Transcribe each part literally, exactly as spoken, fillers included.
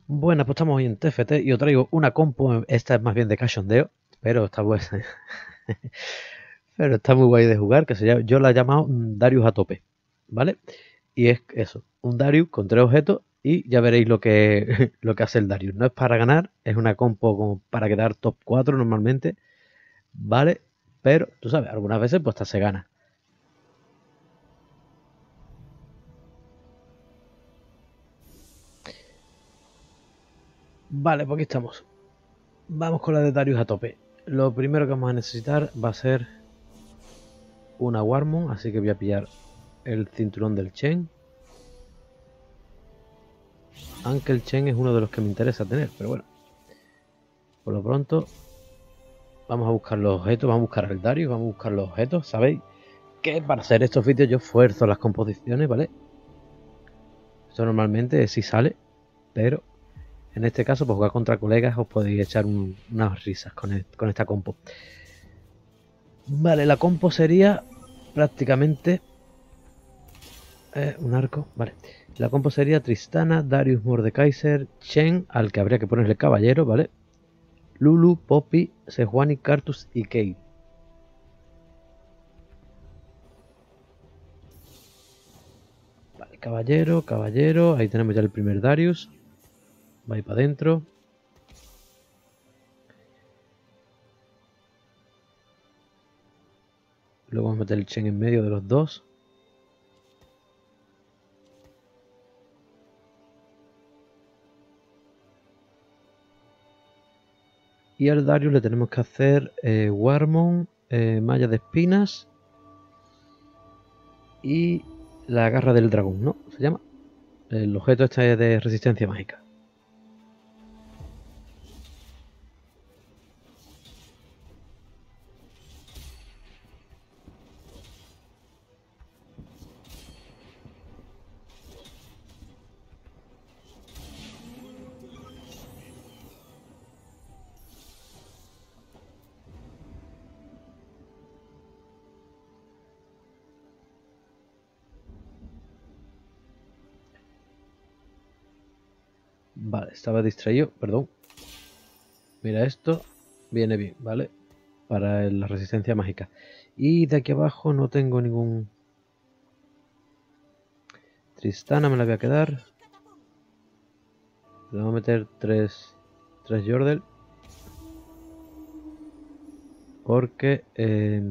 Bueno, pues estamos hoy en T F T y os traigo una compo. Esta es más bien de cachondeo, pero está buena. Pero está muy guay de jugar, que se llama, yo la he llamado Darius a tope, ¿vale? Y es eso, un Darius con tres objetos y ya veréis lo que, lo que hace el Darius. No es para ganar, es una compo como para quedar top cuatro normalmente, ¿vale? Pero, tú sabes, algunas veces pues hasta se gana. Vale, pues aquí estamos. Vamos con la de Darius a tope. Lo primero que vamos a necesitar va a ser una Warmon, así que voy a pillar el cinturón del Chen. Aunque el Chen es uno de los que me interesa tener, pero bueno. Por lo pronto, vamos a buscar los objetos, vamos a buscar el Darius, vamos a buscar los objetos. ¿Sabéis que para hacer estos vídeos yo esfuerzo las composiciones, ¿vale? Esto normalmente sí sale, pero en este caso, pues jugar contra colegas os podéis echar un, unas risas con, el, con esta compo. Vale, la compo sería prácticamente eh, un arco, vale. La compo sería Tristana, Darius, Mordekaiser, Chen, al que habría que ponerle caballero, ¿vale? Lulu, Poppy, Sejuani, Cartus y Kate. Vale, caballero, caballero. Ahí tenemos ya el primer Darius. Va ahí para adentro. Luego vamos a meter el Chen en medio de los dos. Y al Darius le tenemos que hacer eh, Warmon, eh, malla de espinas y la garra del dragón, ¿no? Se llama. El objeto este es de resistencia mágica. Vale, estaba distraído, perdón. Mira esto, viene bien, ¿vale? Para la resistencia mágica. Y de aquí abajo no tengo ningún... Tristana me la voy a quedar. Le vamos a meter tres, tres Yordle. Porque eh,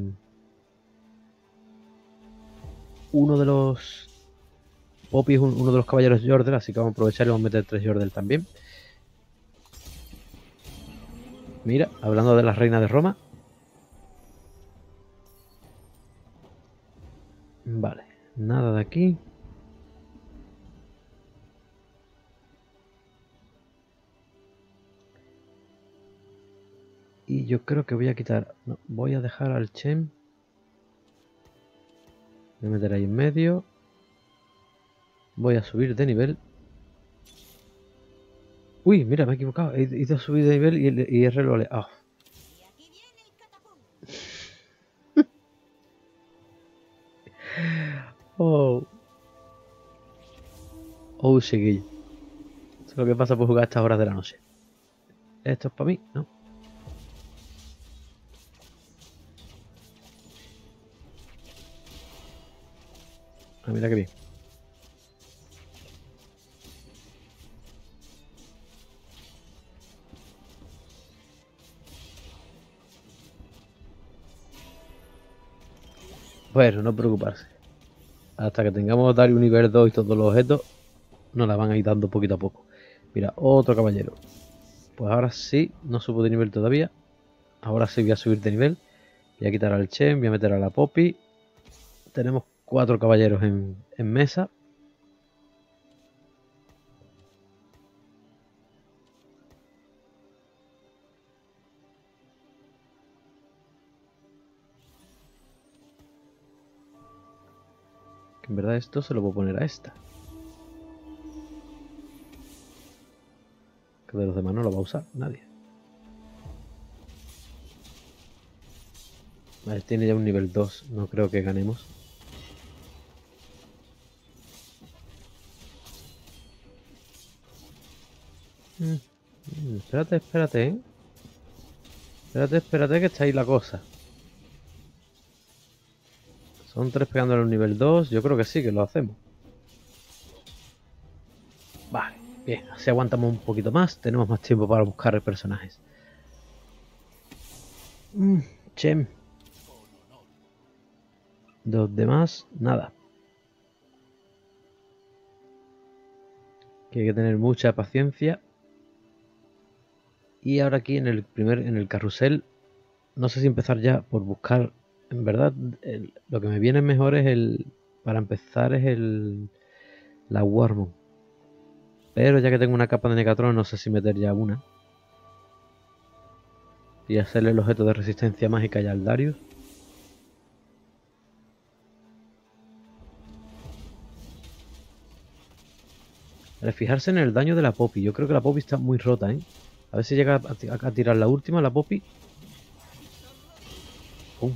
uno de los... Poppy es un, uno de los caballeros Yordle, así que vamos a aprovechar y vamos a meter tres Yordle también. Mira, hablando de la reina de Roma. Vale, nada de aquí. Y yo creo que voy a quitar... No, voy a dejar al Chen. Voy a meter ahí en medio. Voy a subir de nivel. Uy, mira, me he equivocado. He ido a subir de nivel y, el, y R lo le... Oh. Oh. Oh, chiquillo. Eso es lo que pasa por jugar a estas horas de la noche. Esto es para mí, ¿no? Ah, mira qué bien. Bueno, no preocuparse. Hasta que tengamos Darius nivel dos y todos los objetos, nos la van a ir dando poquito a poco. Mira, otro caballero. Pues ahora sí, no subo de nivel todavía. Ahora sí voy a subir de nivel. Voy a quitar al Chen, voy a meter a la Poppy. Tenemos cuatro caballeros en, en mesa. Que en verdad esto se lo puedo poner a esta. Que de los demás no lo va a usar nadie. Vale, tiene ya un nivel dos. No creo que ganemos. Mm, mm, espérate, espérate, ¿eh? Espérate, espérate que está ahí la cosa. Son tres pegándole un nivel dos. Yo creo que sí, que lo hacemos. Vale, bien. Así aguantamos un poquito más. Tenemos más tiempo para buscar personajes. Mm, Chem. Los demás, nada. Que hay que tener mucha paciencia. Y ahora aquí en el primer, en el carrusel, no sé si empezar ya por buscar. En verdad, el, lo que me viene mejor es el. Para empezar es el. La Wormwood. Pero ya que tengo una capa de Negatron, no sé si meter ya una. Y hacerle el objeto de resistencia mágica ya al Darius. Vale, fijarse en el daño de la Poppy. Yo creo que la Poppy está muy rota, ¿eh? A ver si llega a, a, a tirar la última, la Poppy. ¡Pum!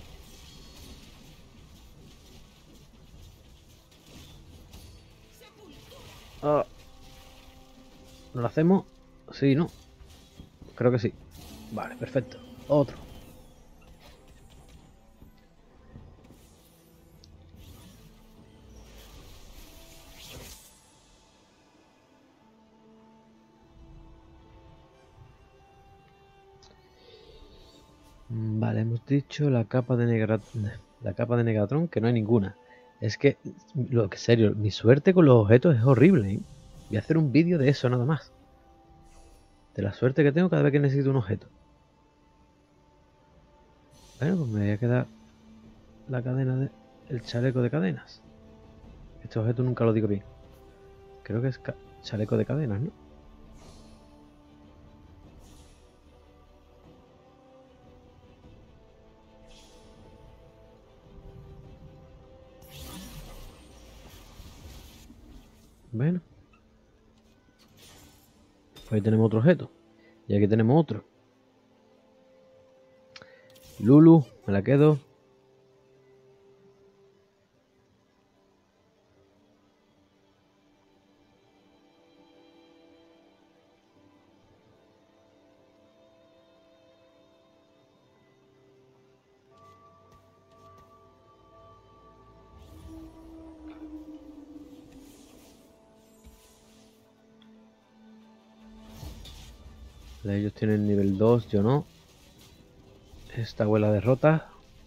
Ah, ¿no lo hacemos? Sí, ¿no? Creo que sí. Vale, perfecto. Otro. Vale, hemos dicho la capa de Negatron, la capa de Negatron, que no hay ninguna. Es que, lo que serio, mi suerte con los objetos es horrible, ¿eh? Voy a hacer un vídeo de eso nada más. De la suerte que tengo cada vez que necesito un objeto. Bueno, pues me voy a quedar la cadena de... el chaleco de cadenas. Este objeto nunca lo digo bien. Creo que es chaleco de cadenas, ¿no? Bueno. Pues ahí tenemos otro objeto. Y aquí tenemos otro. Lulu, me la quedo. Ellos tienen nivel dos, yo no. Esta abuela derrota.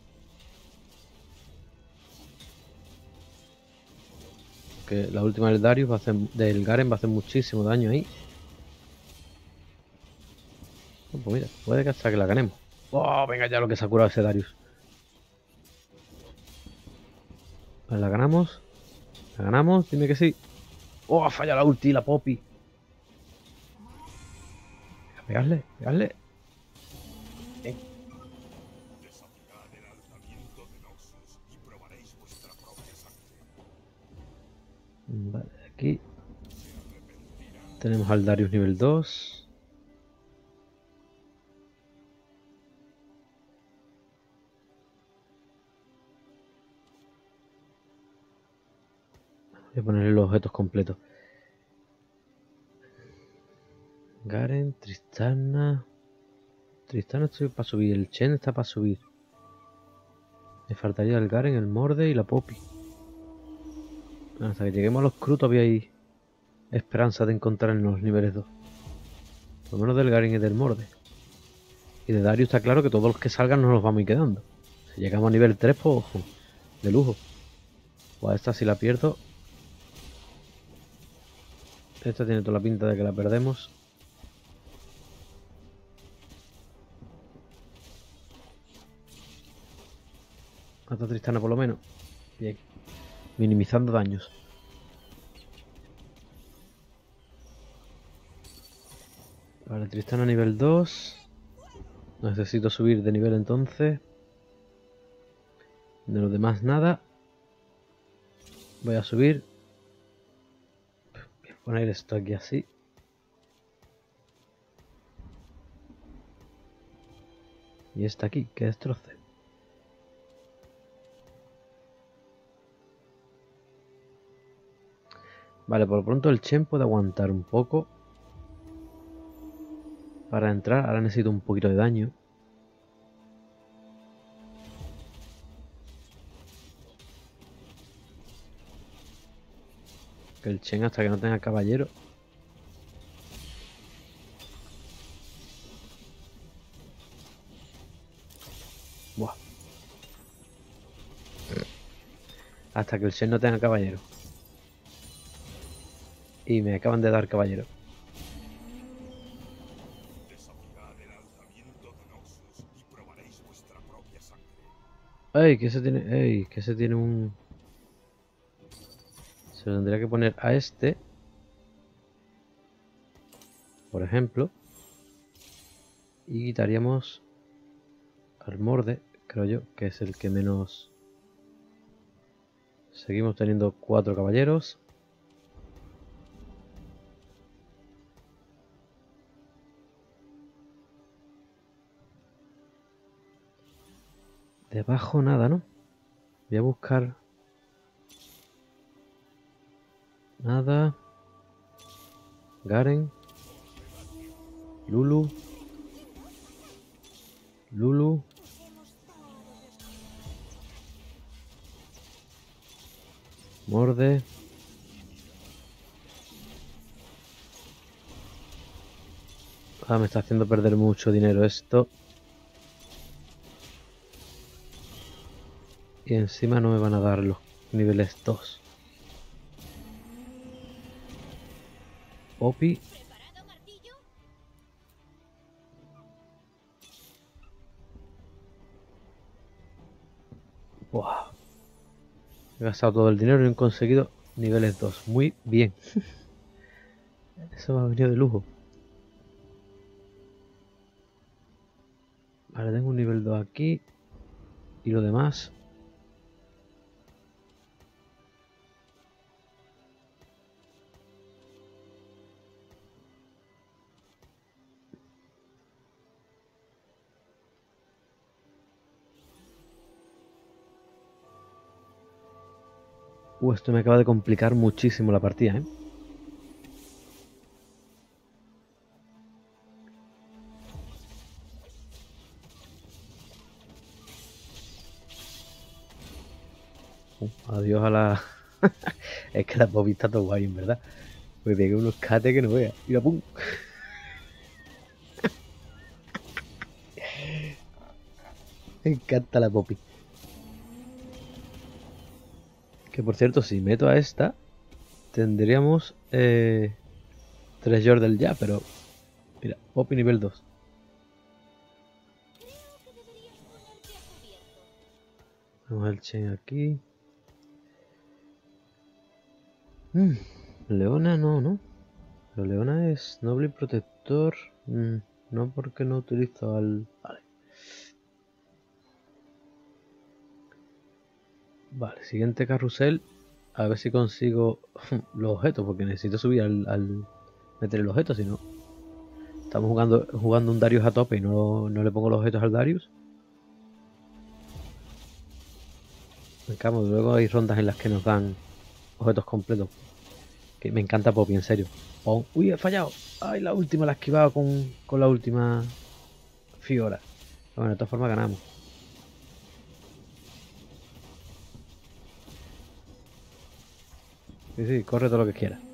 Que la última del Darius va a hacer, del Garen va a hacer muchísimo daño ahí. Oh, pues mira, puede que hasta que la ganemos. Oh, venga ya lo que se ha curado ese Darius. Vale, la ganamos. La ganamos, dime que sí. Oh, falla la ulti, la Poppy. Pegarle, pegarle. Eh. Vale, aquí tenemos al Darius nivel dos. Voy a ponerle los objetos completos. Garen, Tristana. Tristana estoy para subir. El Chen está para subir. Me faltaría el Garen, el Morde y la Poppy. Hasta que lleguemos a los Cru todavía hay esperanza de encontrar en los niveles dos. Por lo menos del Garen y del Morde. Y de Darius está claro que todos los que salgan nos los vamos a ir quedando. Si llegamos a nivel tres, pues ojo, de lujo. Pues a esta si la pierdo. Esta tiene toda la pinta de que la perdemos. Mata a Tristana por lo menos. Bien. Minimizando daños. Vale, Tristana nivel dos. Necesito subir de nivel entonces. De los demás nada. Voy a subir. Voy a poner esto aquí así. Y esta aquí, que destroce. Vale, por lo pronto el Chen puede aguantar un poco. para entrar. Ahora necesito un poquito de daño. Que el Chen, hasta que no tenga caballero. Buah. Hasta que el Chen no tenga caballero. Y me acaban de dar caballero. ¡Ey! Que se tiene... ¡Ey! Que se tiene un... Se lo tendría que poner a este. Por ejemplo. Y quitaríamos al Morde, creo yo, que es el que menos... Seguimos teniendo cuatro caballeros. Debajo nada, ¿no? Voy a buscar... Nada. Garen. Lulu. Lulu. Morde. Ah, me está haciendo perder mucho dinero esto. Y encima no me van a dar los niveles dos. Poppy. Buah. He gastado todo el dinero y he conseguido niveles dos. Muy bien. Eso me ha venido de lujo. Vale, tengo un nivel dos aquí. Y lo demás. Uh, esto me acaba de complicar muchísimo la partida, ¿eh? Uh, adiós a la... Es que la Poppy está todo guay, en verdad. Me pegué unos cates que no vea. Mira, pum. Me encanta la Poppy. Que por cierto, si meto a esta, tendríamos eh, tres Yordle ya, pero... Mira, Poppy nivel dos. Vamos al Chen aquí. Mm, Leona no, ¿no? Pero Leona es noble y protector. Mm, no, porque no utilizo al... Vale. Vale, siguiente carrusel. A ver si consigo los objetos, porque necesito subir al, al meter el objeto, si no. Estamos jugando jugando un Darius a tope y no, no le pongo los objetos al Darius. En cambio, luego hay rondas en las que nos dan objetos completos. Que me encanta Poppy, en serio. Oh, uy, he fallado. Ay, la última la he esquivado con, con la última Fiora. Bueno, de todas formas ganamos. Sí, sí, corre todo lo que quieras.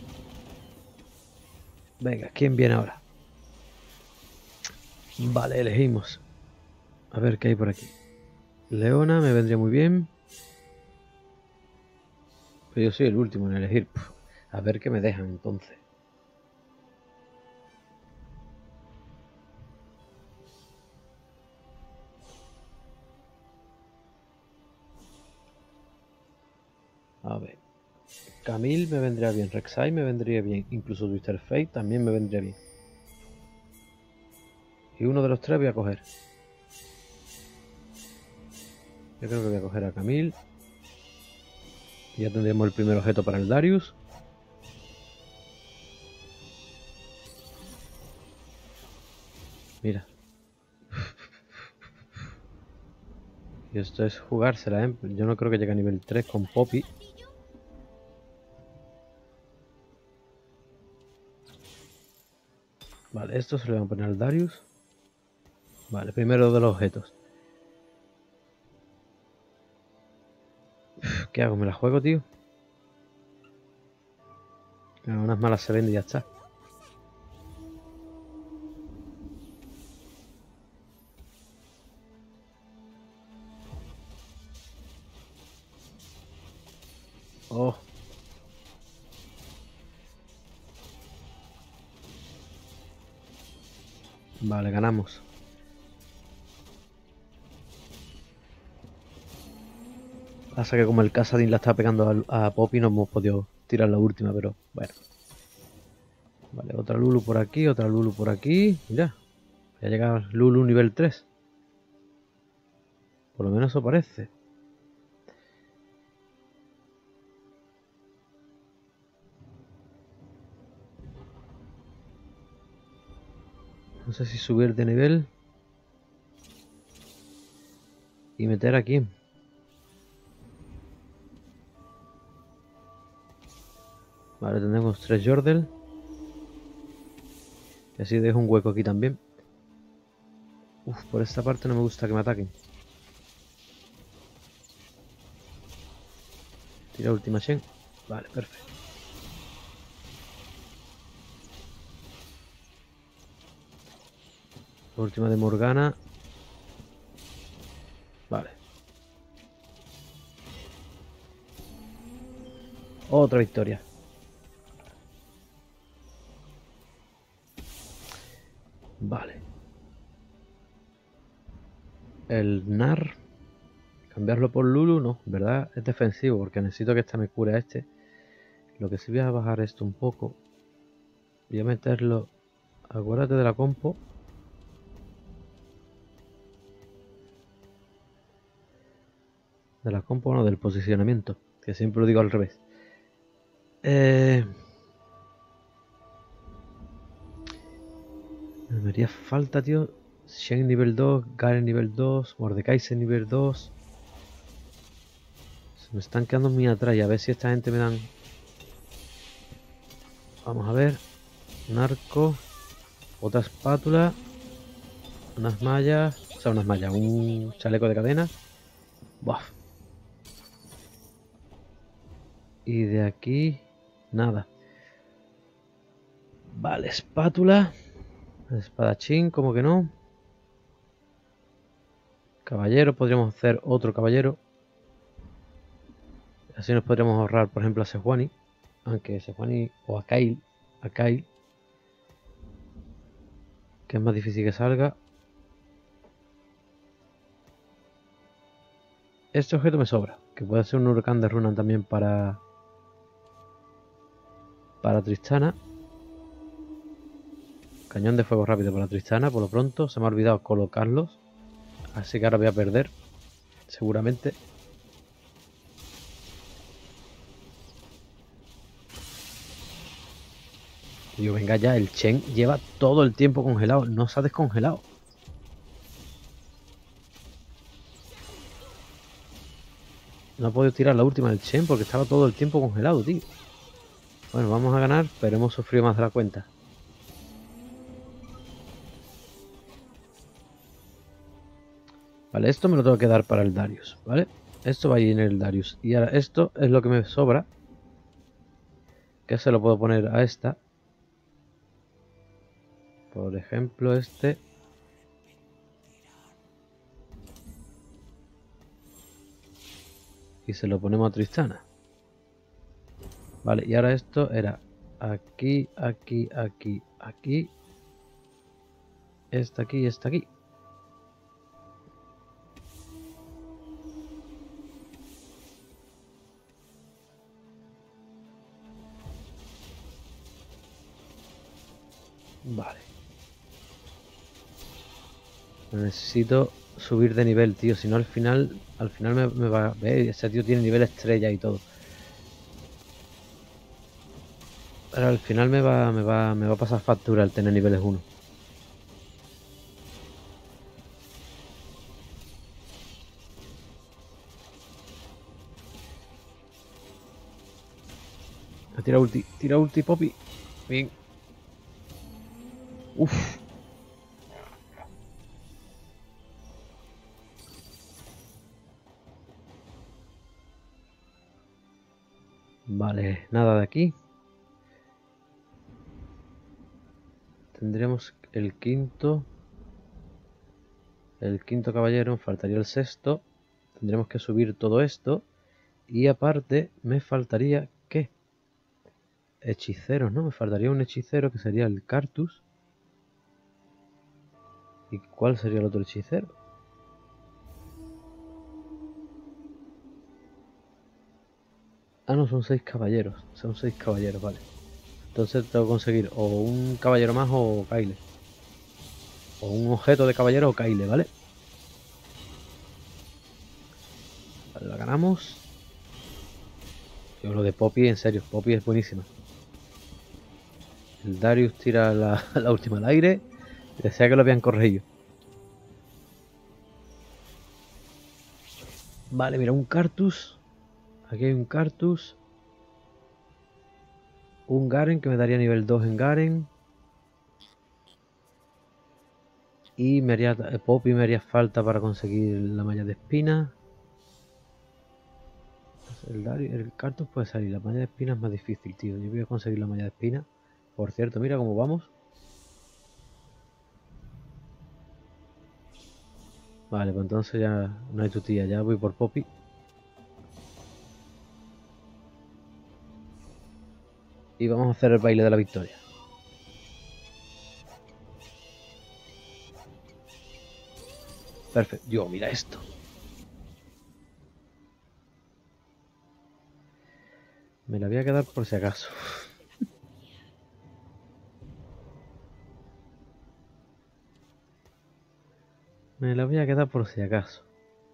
Venga, ¿quién viene ahora? Vale, elegimos. A ver qué hay por aquí. Leona me vendría muy bien. Pero yo soy el último en elegir. Puf, a ver qué me dejan entonces. A ver. Camille me vendría bien. Rek'Sai me vendría bien. Incluso Twister Fate también me vendría bien. Y uno de los tres voy a coger. Yo creo que voy a coger a Camille. Y ya tendremos el primer objeto para el Darius. Mira. Y esto es jugársela, ¿eh? Yo no creo que llegue a nivel tres con Poppy. Vale, esto se le va a poner al Darius. Vale, primero de los objetos. Uf, ¿qué hago? ¿Me la juego, tío? Unas malas se vende y ya está. Oh. Vale, ganamos. Pasa que como el Casadín la está pegando a, a Poppy no hemos podido tirar la última, pero bueno. Vale, otra Lulu por aquí, otra Lulu por aquí. Mira, ya llega Lulu nivel tres. Por lo menos eso parece. No sé si subir de nivel y meter aquí. Vale, tenemos tres Yordle. Y así dejo un hueco aquí también. Uf, por esta parte no me gusta que me ataquen. Tira última Shen. Vale, perfecto. La última de Morgana. Vale. Otra victoria. Vale. El Nar. Cambiarlo por Lulu, no, ¿verdad? Es defensivo porque necesito que esta me cure a este. Lo que sí voy a bajar esto un poco. Voy a meterlo. Acuérdate de la compo. De la compo, no, del posicionamiento. Que siempre lo digo al revés. Eh... Me haría falta, tío. Shen nivel dos, Garen nivel dos, Mordekaiser nivel dos. Se me están quedando muy atrás y a ver si esta gente me dan... Vamos a ver. Narco. Otra espátula. Unas mallas. O sea, unas mallas. Un chaleco de cadena. Buah. Y de aquí... Nada. Vale, espátula. Espadachín, como que no. Caballero, podríamos hacer otro caballero. Así nos podríamos ahorrar, por ejemplo, a Sejuani. Aunque Sejuani o a Kyle. A Kyle. Que es más difícil que salga. Este objeto me sobra. Que puede ser un huracán de runa también para... Para Tristana. Cañón de fuego rápido para Tristana, por lo pronto. Se me ha olvidado colocarlos. Así que ahora voy a perder. Seguramente. Tío, venga ya. El Chen lleva todo el tiempo congelado. No se ha descongelado. No ha podido tirar la última del Chen porque estaba todo el tiempo congelado, tío. Bueno, vamos a ganar, pero hemos sufrido más de la cuenta. Vale, esto me lo tengo que dar para el Darius, ¿vale? Esto va a ir en el Darius. Y ahora esto es lo que me sobra. Que se lo puedo poner a esta. Por ejemplo, este. Y se lo ponemos a Tristana. Vale, y ahora esto era aquí, aquí, aquí, aquí. Esta aquí y esta aquí. Vale. Necesito subir de nivel, tío. Si no, al final, al final me, me va a ver. Ese tío tiene nivel estrella y todo. Pero al final me va, me va, me va a pasar factura el tener niveles uno. Tira ulti, tira ulti, Poppy. Bien. Uf. Vale, nada de aquí. Tendremos el quinto. El quinto caballero, faltaría el sexto. Tendremos que subir todo esto. Y aparte, me faltaría... ¿qué? Hechiceros, ¿no? Me faltaría un hechicero que sería el Cartus. ¿Y cuál sería el otro hechicero? Ah, no, son seis caballeros. Son seis caballeros, vale. Entonces tengo que conseguir o un caballero más o Kyle. O un objeto de caballero o Kyle, ¿vale? Vale, la ganamos. Yo lo de Poppy, en serio, Poppy es buenísima. El Darius tira la, la última al aire. Desea que lo habían corregido. Vale, mira, un Cartus. Aquí hay un Cartus. Un Garen que me daría nivel dos en Garen. Y me haría, Poppy me haría falta para conseguir la malla de espina. El, Darius, el Cartus puede salir. La malla de espina es más difícil, tío. Yo voy a conseguir la malla de espina. Por cierto, mira cómo vamos. Vale, pues entonces ya no hay tu tía. Ya voy por Poppy. Y vamos a hacer el baile de la victoria. Perfecto. Dios, mira esto. Me la voy a quedar por si acaso. Me la voy a quedar por si acaso.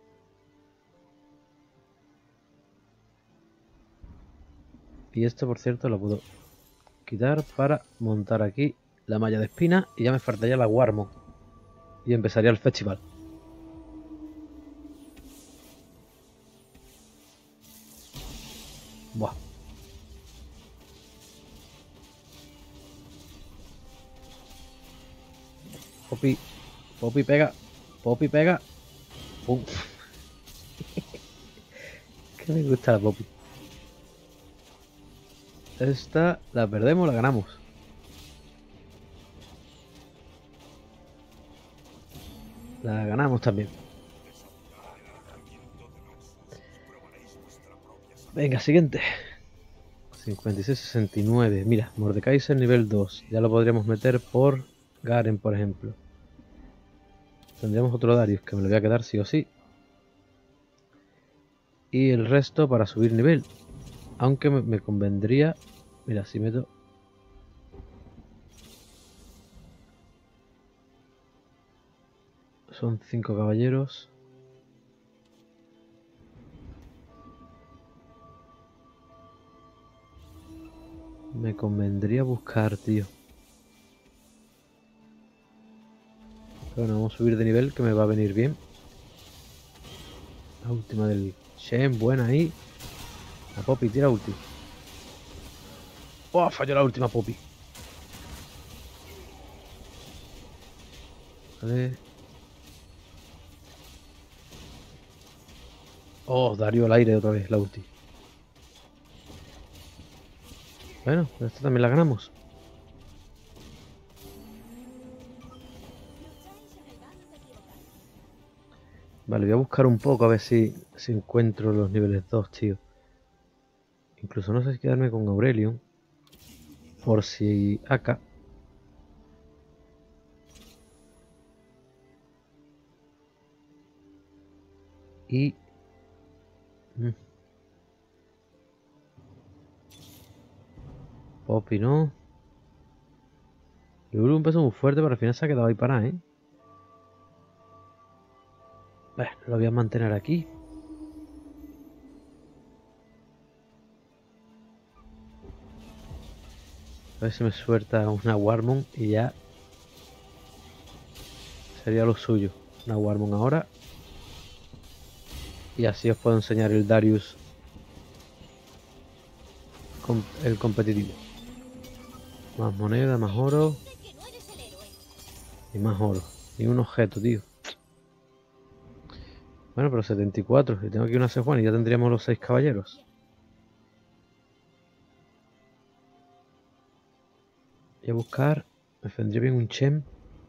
Y esto, por cierto, lo puedo quitar para montar aquí la malla de espina. Y ya me faltaría la Warmon. Y empezaría el festival. Buah. Poppy. Poppy pega. Poppy pega. Pum. Que me gusta la Poppy. Esta la perdemos, la ganamos. La ganamos también. Venga, siguiente. cincuenta y seis sesenta y nueve. Mira, Mordekaiser nivel dos. Ya lo podríamos meter por Garen, por ejemplo. Tendríamos otro Darius que me lo voy a quedar sí o sí. Y el resto para subir nivel. Aunque me, me convendría... Mira, si meto... Son cinco caballeros. Me convendría buscar, tío. Bueno, vamos a subir de nivel que me va a venir bien. La última del Shen, buena ahí. La Poppy, tira ulti. ¡Oh! Falló la última Poppy. Vale. Oh, Darío al aire otra vez, la ulti. Bueno, esta también la ganamos. Vale, voy a buscar un poco a ver si, si encuentro los niveles dos, tío. Incluso no sé si quedarme con Aurelion. Por si acá. Y... Mm. Poppy no. Lulu empezó muy fuerte, pero al final se ha quedado ahí para, ¿eh? Bueno, lo voy a mantener aquí. A ver si me suelta una Warmon y ya sería lo suyo. Una Warmon ahora. Y así os puedo enseñar el Darius, el competitivo. Más moneda, más oro. Y más oro. Y un objeto, tío. Bueno, pero setenta y cuatro. Y tengo aquí una Sejuani y ya tendríamos los seis caballeros. Voy a buscar. Me vendría bien un Chen.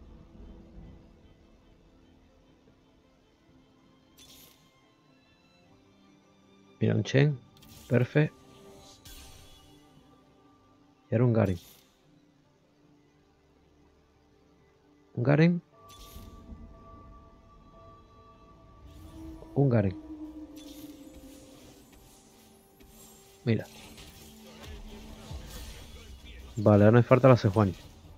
Mira, un Chen. Perfecto. Y ahora un Garen. Un Garen. Un Garen. Mira. Vale, ahora me falta la Sejuani.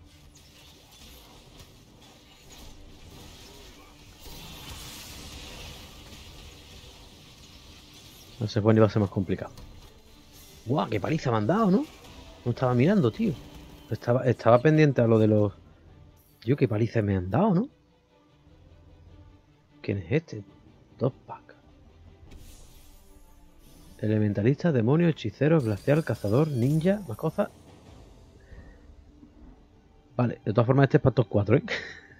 La Sejuani va a ser más complicado. ¡Guau! ¡Qué paliza me han dado!, ¿no? No estaba mirando, tío. Estaba, estaba pendiente a lo de los... Yo, qué paliza me han dado, ¿no? ¿Quién es este? Dos pack. Elementalista, demonio, hechicero, glacial, cazador, ninja, más cosas. Vale, de todas formas este es para estos cuatro, ¿eh?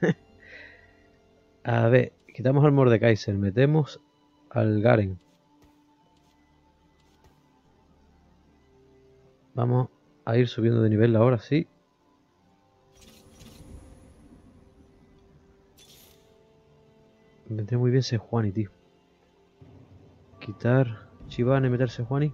A ver, quitamos al Mordekaiser, metemos al Garen. Vamos a ir subiendo de nivel ahora, sí. Me vendría muy bien Sejuani, tío. Quitar Chivane y meter Sejuani.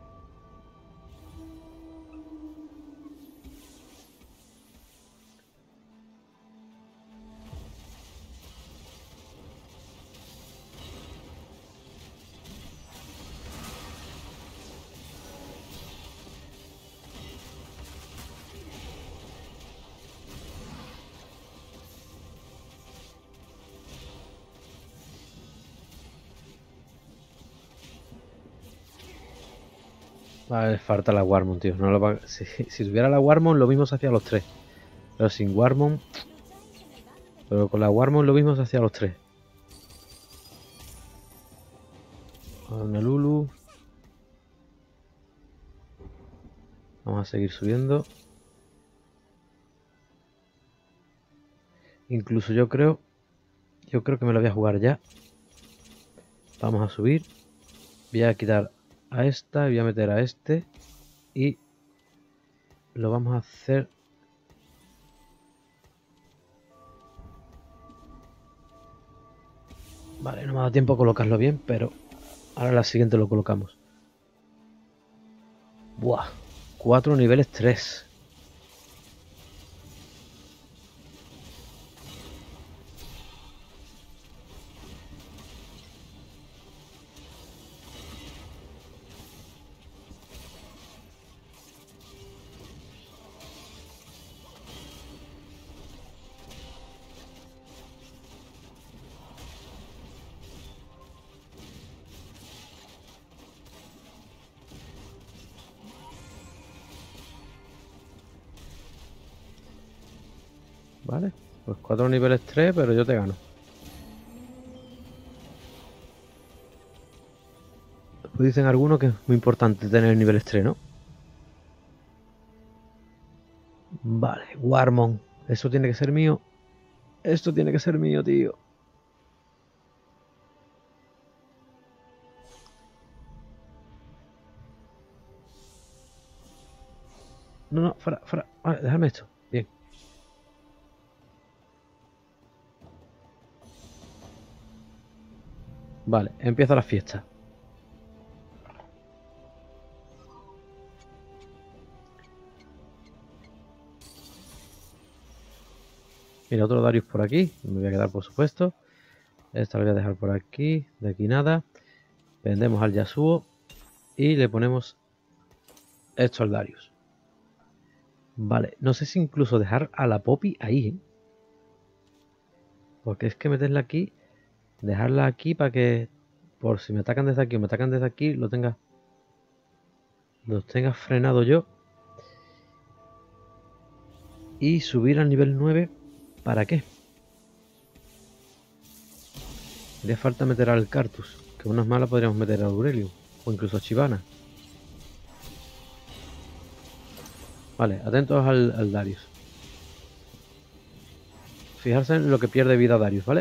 Vale, falta la Warmon, tío. No lo va... si, si tuviera la Warmon, lo mismo se hacía a los tres. Pero sin Warmon... Pero con la Warmon lo mismo se hacía a los tres. Una Lulu. Vamos a seguir subiendo. Incluso yo creo... Yo creo que me lo voy a jugar ya. Vamos a subir. Voy a quitar a esta. Voy a meter a este. Y... Lo vamos a hacer... Vale, no me ha dado tiempo a colocarlo bien, pero... Ahora la siguiente lo colocamos. Buah. Cuatro niveles tres. Vale, pues cuatro niveles tres, pero yo te gano. Pues dicen algunos que es muy importante tener niveles tres, ¿no? Vale, Warmon. Eso tiene que ser mío. Esto tiene que ser mío, tío. No, no, fuera, fuera. Vale, déjame esto. Bien. Vale, empieza la fiesta. Mira, otro Darius por aquí. Me voy a quedar, por supuesto. Esta lo voy a dejar por aquí. De aquí nada. Vendemos al Yasuo. Y le ponemos esto al Darius. Vale, no sé si incluso dejar a la Poppy ahí, ¿eh? Porque es que meterla aquí, dejarla aquí para que, por si me atacan desde aquí o me atacan desde aquí, lo tenga, los tenga frenado yo. Y subir al nivel nueve, ¿para qué? Haría falta meter al Cartus, que unas malas podríamos meter a Aurelion, o incluso a Chivana. Vale, atentos al, al Darius. fijarse en lo que pierde vida Darius, ¿vale?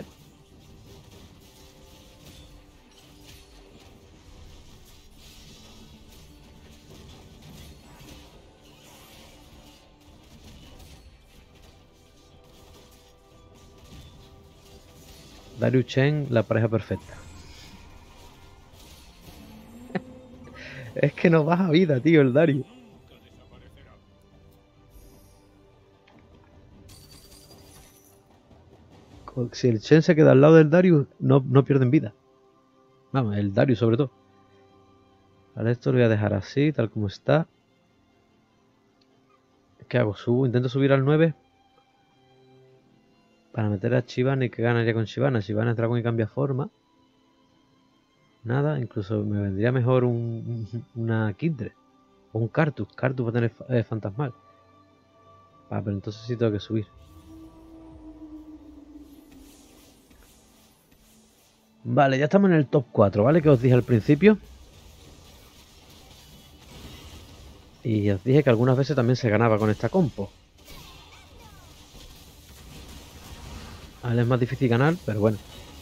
Darius Chen, la pareja perfecta. Es que no baja vida, tío, el Darius. Si el Chen se queda al lado del Darius, no, no pierden vida. Vamos, el Darius sobre todo. Vale, esto lo voy a dejar así, tal como está. ¿Qué hago? Subo, intento subir al nueve. Para meter a Shyvana y que ganaría con Shyvana. Shyvana es dragón y cambia forma. Nada, incluso me vendría mejor un, una Kindred. O un Cartus. Cartus va a tener eh, fantasmal. Ah, pero entonces sí tengo que subir. Vale, ya estamos en el top cuatro, ¿vale? Que os dije al principio. Y os dije que algunas veces también se ganaba con esta compo. Vale, es más difícil ganar, pero bueno.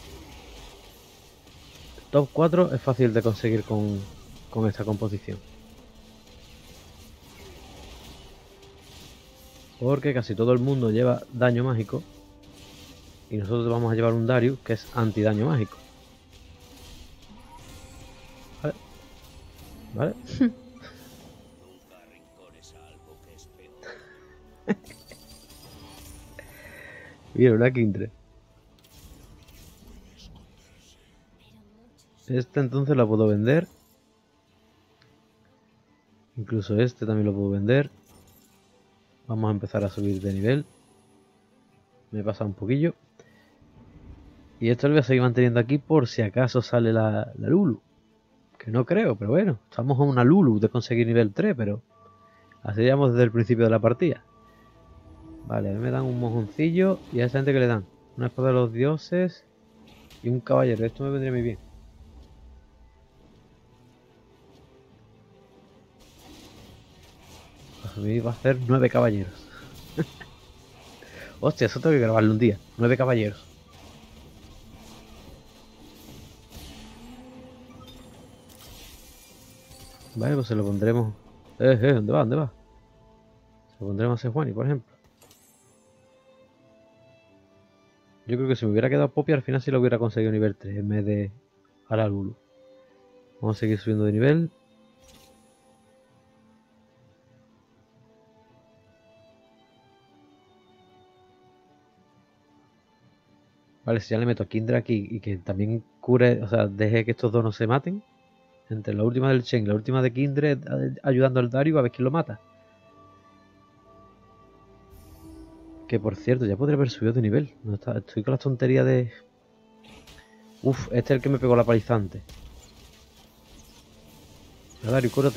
Top cuatro es fácil de conseguir con, con esta composición. Porque casi todo el mundo lleva daño mágico. Y nosotros vamos a llevar un Darius que es anti daño mágico. Vale. Vale. Mira, una Kindred. Este entonces la puedo vender. Incluso este también lo puedo vender. Vamos a empezar a subir de nivel. Me pasa un poquillo. Y esto lo voy a seguir manteniendo aquí por si acaso sale la, la Lulu. Que no creo, pero bueno. Estamos a una Lulu de conseguir nivel tres, pero así llevamos desde el principio de la partida. Vale, a mí me dan un mojoncillo. ¿Y a esa gente que le dan? Una espada de los dioses y un caballero. Esto me vendría muy bien. A mí va a hacer nueve caballeros. Hostia, eso tengo que grabarlo un día. Nueve caballeros. Vale, pues se lo pondremos. Eh, eh, ¿dónde va? ¿Dónde va? Se lo pondremos a Sejuani, por ejemplo. Yo creo que si me hubiera quedado Poppy al final sí lo hubiera conseguido nivel tres en vez de a la Lulu. Vamos a seguir subiendo de nivel. Vale, si ya le meto a Kindred aquí y que también cure, o sea, deje que estos dos no se maten. Entre la última del Chen y la última de Kindred ayudando al Darius a ver quién lo mata. Que por cierto, ya podría haber subido de nivel. No está, estoy con la tontería de... Uf, este es el que me pegó la paliza antes. Darius, cúrate.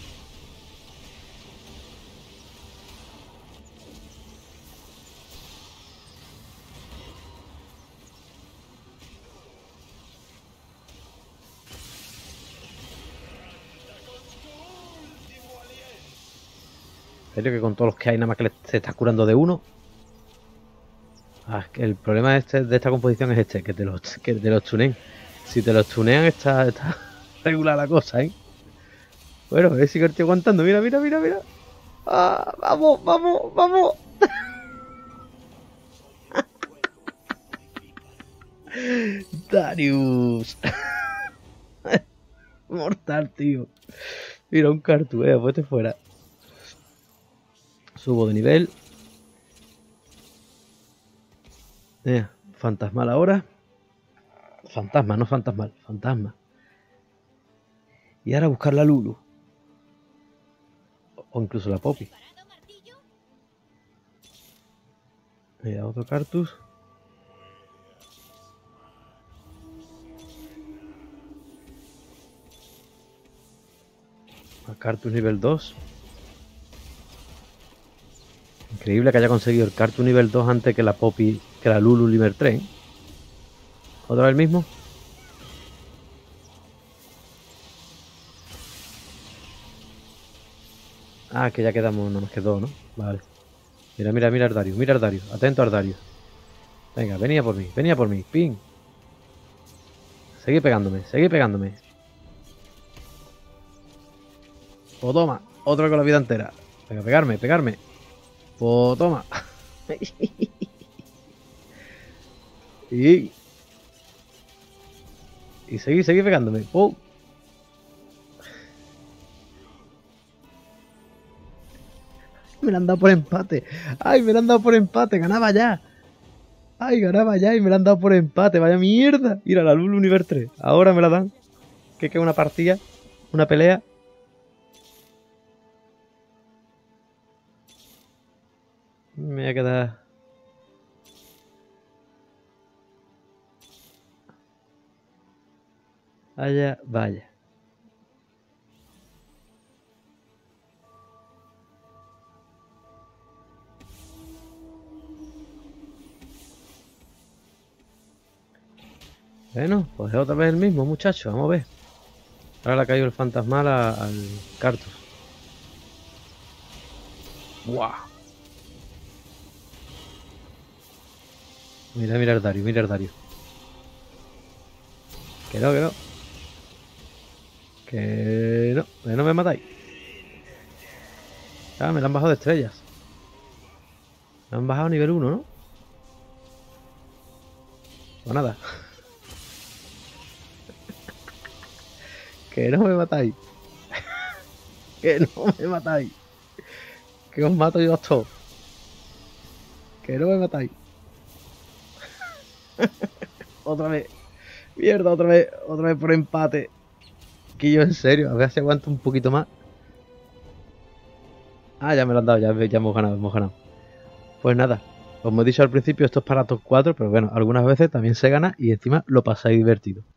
En serio que con todos los que hay nada más que le, se está curando de uno. Ah, es que el problema de, este, de esta composición es este, que te los, que te los tunen. Si te los tunean está, está regular la cosa, ¿eh? Bueno, a ver si estoy aguantando. Mira, mira, mira, mira. Ah, vamos, vamos, vamos. Darius. Mortal, tío. Mira, un cartu, eh, pues fuera. Subo de nivel. Eh, fantasmal ahora. Fantasma, no fantasmal, fantasma. Y ahora buscar la Lulu. O incluso la Poppy. Mira, otro Cartus. A Cartus nivel dos. Increíble que haya conseguido el Cartus nivel dos antes que la Poppy, que la Lulu nivel tres. ¿Otra vez el mismo? Ah, que ya quedamos nada más que dos, ¿no? Vale. Mira, mira, mira Ardarius, mira Ardarius. Atento a Ardarius. Venga, venía por mí, venía por mí. Ping. Seguí pegándome, seguí pegándome. Pues toma, otro con la vida entera. Venga, pegarme, pegarme. Pues toma. y... Y seguí, seguí pegándome. ¡Oh! Me la han dado por empate. ¡Ay, me la han dado por empate! ¡Ganaba ya! ¡Ay, ganaba ya! Y me la han dado por empate. ¡Vaya mierda! Mira, la Lulu Universe tres. Ahora me la dan. Que queda una partida. Una pelea. Me voy a quedar... Allá, vaya. Bueno, pues es otra vez el mismo, muchacho. Vamos a ver. Ahora le ha caído el fantasmal a- al Cartus. ¡Buah! Mira, mira el Dario, mira el Dario. Que no, que no. Que no, que no me matáis. Ah, me la han bajado de estrellas. Me han bajado a nivel uno, ¿no? Pues nada. Que no me matáis. Que no me matáis. Que os mato yo a todos. Que no me matáis. Otra vez. Mierda, otra vez. Otra vez por empate. Que yo en serio. A ver si aguanto un poquito más. Ah, ya me lo han dado. Ya, ya hemos ganado, hemos ganado. Pues nada. Como he dicho al principio, esto es para top cuatro. Pero bueno, algunas veces también se gana. Y encima lo pasáis divertido.